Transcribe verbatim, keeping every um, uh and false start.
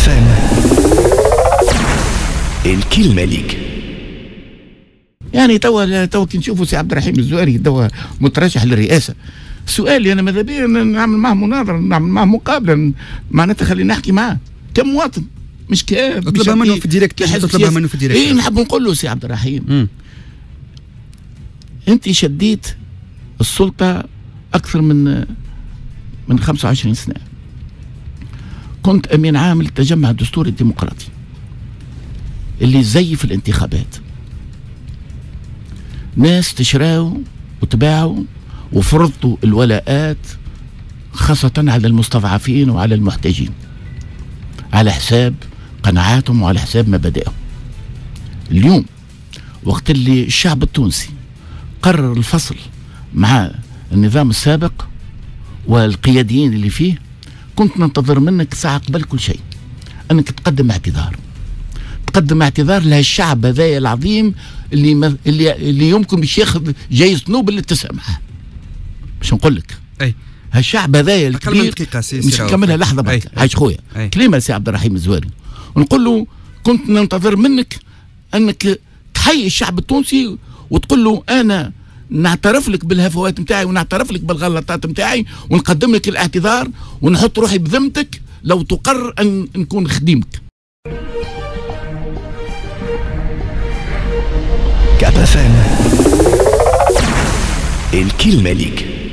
فام الكلمة ليك. يعني توا توا كي نشوفوا سي عبد الرحيم الزواري توا مترشح للرئاسه، سؤالي انا ماذا بيا نعمل معه مناظره، نعمل معه مقابله، معناتها خليني نحكي معاه كمواطن، مش كاب تطلبها منه في الديريكت. تطلبها منه في الديريكت. ايه نحب نقول له سي عبد الرحيم م. انت شديت السلطه اكثر من من خمسة وعشرين سنه، كنت امين عام للتجمع الدستوري الديمقراطي اللي زيف الانتخابات، ناس تشراو وتباعوا وفرضوا الولاءات خاصة على المستضعفين وعلى المحتاجين على حساب قناعاتهم وعلى حساب مبادئهم. اليوم وقت اللي الشعب التونسي قرر الفصل مع النظام السابق والقياديين اللي فيه، كنت ننتظر منك ساعة قبل كل شيء أنك تقدم اعتذار، تقدم اعتذار لهالشعب هذايا العظيم اللي اللي اللي يمكن باش ياخذ جائزة نوبل للتسامح. باش نقول لك اي هالشعب هذايا الكبير مش نكملها لحظه برك، عايش خويا كلمه سي عبد الرحيم الزواري، ونقول له كنت ننتظر منك انك تحيي الشعب التونسي وتقول له انا نعترف لك بالهفوات نتاعي ونعترف لك بالغلطات نتاعي ونقدم لك الاعتذار ونحط روحي بذمتك لو تقرر ان نكون خديمك. كابا فام الكلمة ليك.